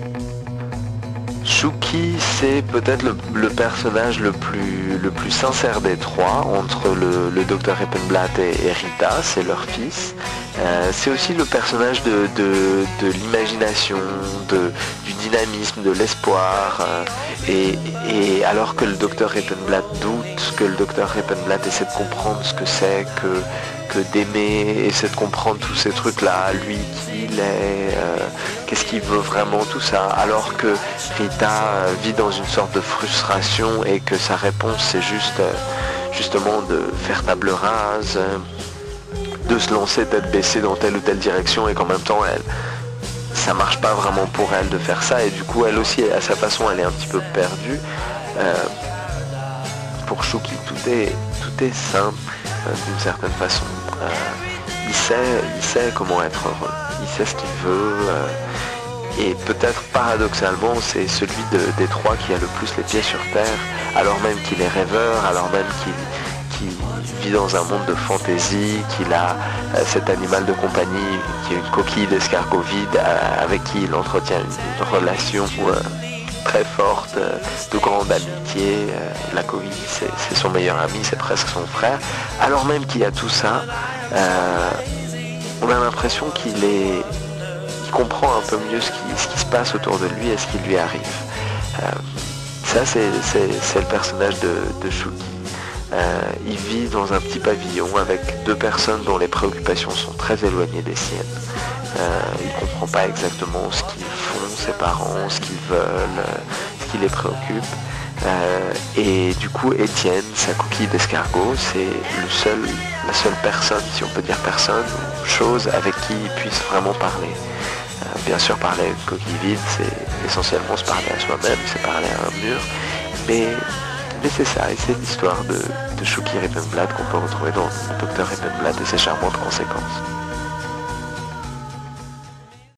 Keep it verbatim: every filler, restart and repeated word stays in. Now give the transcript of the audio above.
Shuki, c'est peut-être le, le personnage le plus, le plus sincère des trois, entre le, le docteur Rippenblatt et, et Rita, c'est leur fils. Euh, c'est aussi le personnage de, de, de l'imagination, de, du dynamisme, de l'espoir. Euh, et, et alors que le docteur Rippenblatt doute, que le docteur Rippenblatt essaie de comprendre ce que c'est que, que d'aimer, essaie de comprendre tous ces trucs-là, lui qui il est, euh, qu'est-ce qu'il veut vraiment, tout ça, alors que Rita euh, vit dans une sorte de frustration et que sa réponse c'est juste euh, justement de faire table rase, euh, de se lancer tête baissée dans telle ou telle direction, et qu'en même temps elle ça marche pas vraiment pour elle de faire ça, et du coup elle aussi à sa façon elle est un petit peu perdue. Euh, pour Shuki tout est tout est simple euh, d'une certaine façon. Euh, il sait il sait comment être heureux, il sait ce qu'il veut. Euh, Et peut-être paradoxalement, c'est celui de, des trois qui a le plus les pieds sur terre, alors même qu'il est rêveur, alors même qu'il qu'il vit dans un monde de fantaisie, qu'il a euh, cet animal de compagnie qui est une coquille d'escargot vide euh, avec qui il entretient une, une relation euh, très forte, euh, de grande amitié. Euh, la coquille, c'est, c'est son meilleur ami, c'est presque son frère. Alors même qu'il y a tout ça, euh, on a l'impression qu'il est... comprend un peu mieux ce qui, ce qui se passe autour de lui et ce qui lui arrive. Euh, ça, c'est, c'est, c'est le personnage de, de Shuki. Euh, il vit dans un petit pavillon avec deux personnes dont les préoccupations sont très éloignées des siennes. Euh, il ne comprend pas exactement ce qu'ils font, ses parents, ce qu'ils veulent, euh, ce qui les préoccupe. Euh, et du coup, Étienne, sa coquille d'escargot, c'est le seul, la seule personne, si on peut dire personne, ou chose avec qui il puisse vraiment parler. Bien sûr, parler à une coquille vide, c'est essentiellement se parler à soi-même, c'est parler à un mur, mais, mais c'est ça, et c'est l'histoire de, de Shuki Rippenblatt qu'on peut retrouver dans le docteur Rippenblatt et ses charmantes conséquences.